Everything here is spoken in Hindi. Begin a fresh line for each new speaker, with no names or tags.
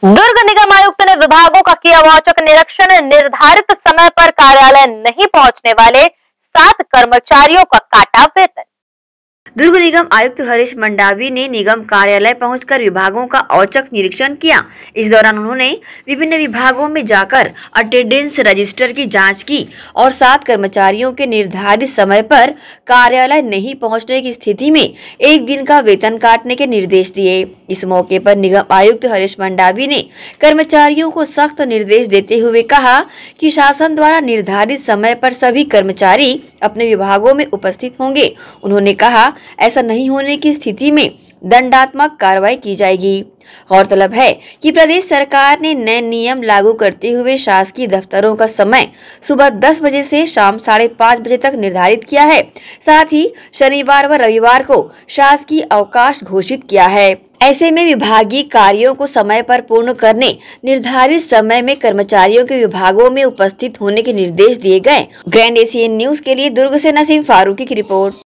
दुर्ग निगम आयुक्त ने विभागों का किया औचक निरीक्षण। निर्धारित समय पर कार्यालय नहीं पहुंचने वाले 7 कर्मचारियों का काटा वेतन।
दुर्ग निगम आयुक्त हरीश मंडावी ने निगम कार्यालय पहुंचकर विभागों का औचक निरीक्षण किया। इस दौरान उन्होंने विभिन्न विभागों में जाकर अटेंडेंस रजिस्टर की जांच की और 7 कर्मचारियों के निर्धारित समय पर कार्यालय नहीं पहुंचने की स्थिति में 1 दिन का वेतन काटने के निर्देश दिए। इस मौके पर निगम आयुक्त हरीश मंडावी ने कर्मचारियों को सख्त निर्देश देते हुए कहा कि शासन द्वारा निर्धारित समय पर सभी कर्मचारी अपने विभागों में उपस्थित होंगे। उन्होंने कहा, ऐसा नहीं होने की स्थिति में दंडात्मक कार्रवाई की जाएगी। गौरतलब है कि प्रदेश सरकार ने नए नियम लागू करते हुए शासकीय दफ्तरों का समय सुबह 10 बजे से शाम 5:30 बजे तक निर्धारित किया है। साथ ही शनिवार व रविवार को शासकीय अवकाश घोषित किया है। ऐसे में विभागीय कार्यों को समय पर पूर्ण करने निर्धारित समय में कर्मचारियों के विभागों में उपस्थित होने के निर्देश दिए गए। ग्रैंड एशियन न्यूज के लिए दुर्ग से नसीम फारूकी की रिपोर्ट।